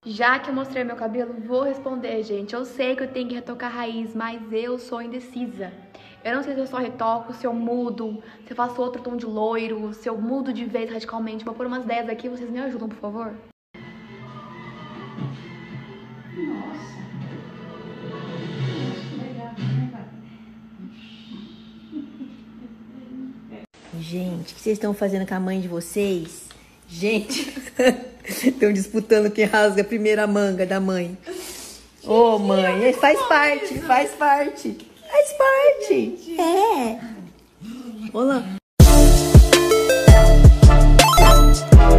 Já que eu mostrei meu cabelo, vou responder, gente. Eu sei que eu tenho que retocar a raiz, mas eu sou indecisa. Eu não sei se eu só retoco, se eu mudo, se eu faço outro tom de loiro, se eu mudo de vez radicalmente. Vou pôr umas 10 aqui, vocês me ajudam, por favor? Nossa. Gente, o que vocês estão fazendo com a mãe de vocês? Gente, estão disputando quem rasga a primeira manga da mãe. Ô, mãe, faz parte, faz parte. Faz parte. É. Olá.